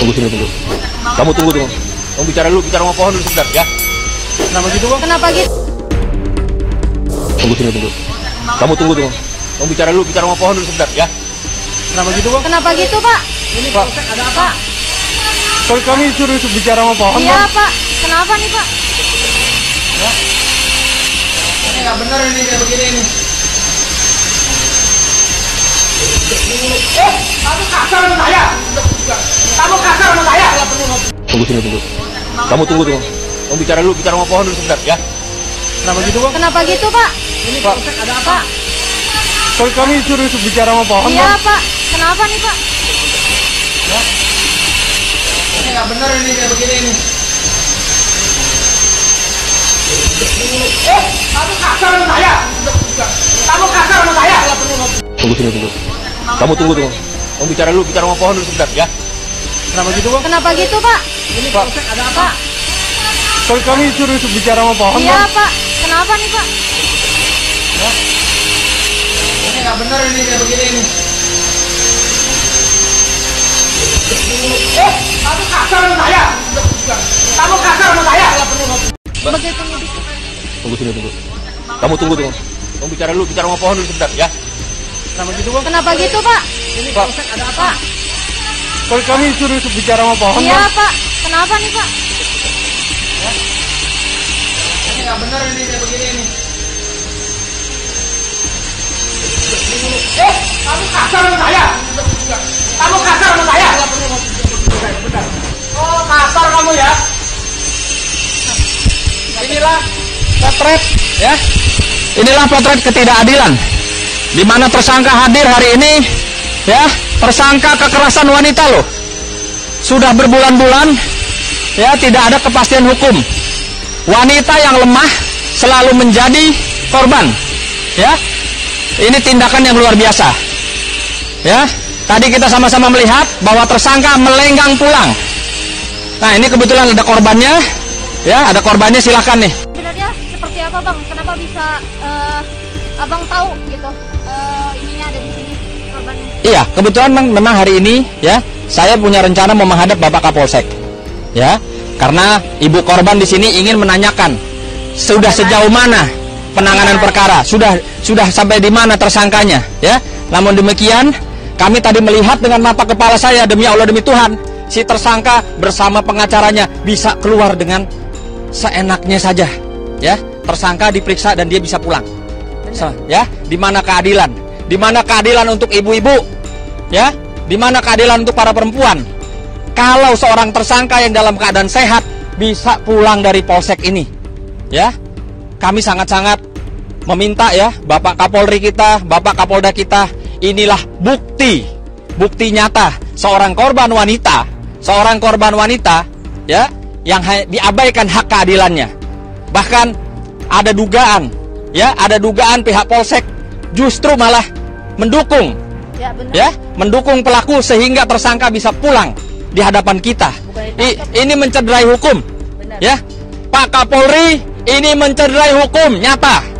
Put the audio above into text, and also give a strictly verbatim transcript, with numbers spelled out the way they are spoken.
Tunggu sini, tunggu. Kamu tunggu, tunggu. Kamu bicara dulu, bicara sama pohon dulu sebentar, ya. Kenapa gitu, Bang? Kenapa gitu? Tunggu sini, tunggu. Kamu tunggu, tunggu. Kamu bicara dulu, bicara sama pohon dulu sebentar, ya. Kenapa gitu, Bang? Kenapa gitu, Pak? Ini Pak, ada apa? Pak. Kalau kami suruh bicara sama pohon, Iya, Bang. Pak. Kenapa nih, Pak? Ya. Ini nggak benar ini kayak begini ini. Eh, kamu kasar sama saya. Kamu kasar sama saya. Tunggu sini, tunggu. Kamu tunggu, tunggu. Kamu bicara dulu, bicara sama pohon dulu sebentar, ya. Kenapa gitu, Bang? Kenapa gitu, Pak? Ini Pak, ada apa? Pak. Kalau kami suruh bicara sama pohon, Iya, Bang. Pak. Kenapa nih, Pak? Ya. Ini nggak benar ini kayak begini ini. Eh, kamu kasar sama saya. Kamu kasar sama saya. Tunggu sini, tunggu. Kamu tunggu, tunggu. Kamu bicara dulu, bicara sama pohon dulu sebentar, ya. Kenapa gitu, Bang? Kenapa gitu, Pak? Ini Pak, ada apa? Pak. Kalau kami suruh bicara sama pohon, Iya, Bang. Pak. Kenapa nih, Pak? Ya. Ini nggak benar ini kayak begini ini. Eh, kamu kasar sama saya. Kamu kasar sama saya. Begitu nih. Tunggu sini, tunggu. Kamu tunggu, tunggu. Kamu bicara dulu, bicara sama pohon dulu sebentar, ya. Kenapa gitu, Bang? Kenapa gitu, Pak? Ini Pak. ada apa? Pak. Kalau kami suruh bicara sama pohon, Iya, Bang. Pak. Kenapa nih, Pak? Ini nggak benar ini kayak begini ini. Eh, kamu kasar sama saya. Kamu kasar sama saya. Oh, kasar kamu ya. Inilah potret ya. Inilah potret ketidakadilan di mana tersangka hadir hari ini ya, tersangka kekerasan wanita loh. Sudah berbulan-bulan ya tidak ada kepastian hukum. Wanita yang lemah selalu menjadi korban. Ya. Ini tindakan yang luar biasa. Ya. Tadi kita sama-sama melihat bahwa tersangka melenggang pulang. Nah, ini kebetulan ada korbannya. Ya, ada korbannya, silakan nih. Sebenarnya seperti apa, Bang? Kenapa bisa uh, Abang tahu gitu? Uh, ininya ada di sini korbannya. Iya, kebetulan memang, memang hari ini ya, saya punya rencana mau menghadap Bapak Kapolsek. Ya, karena ibu korban di sini ingin menanyakan sudah sejauh mana penanganan perkara, sudah sudah sampai di mana tersangkanya, ya. Namun demikian, kami tadi melihat dengan mata kepala saya, demi Allah demi Tuhan, si tersangka bersama pengacaranya bisa keluar dengan seenaknya saja, ya. Tersangka diperiksa dan dia bisa pulang. So, ya, di mana keadilan? Di mana keadilan untuk ibu-ibu? Ya, di mana keadilan untuk para perempuan? Kalau seorang tersangka yang dalam keadaan sehat bisa pulang dari polsek ini, ya, kami sangat-sangat meminta ya, Bapak Kapolri kita, Bapak Kapolda kita, inilah bukti, bukti nyata seorang korban wanita, seorang korban wanita, ya, yang diabaikan hak keadilannya. Bahkan ada dugaan, ya, ada dugaan pihak polsek justru malah mendukung, Ya, benar. ya, mendukung pelaku sehingga tersangka bisa pulang di hadapan kita. I, ini mencederai hukum. Benar. Ya, Pak Kapolri, ini mencederai hukum nyata.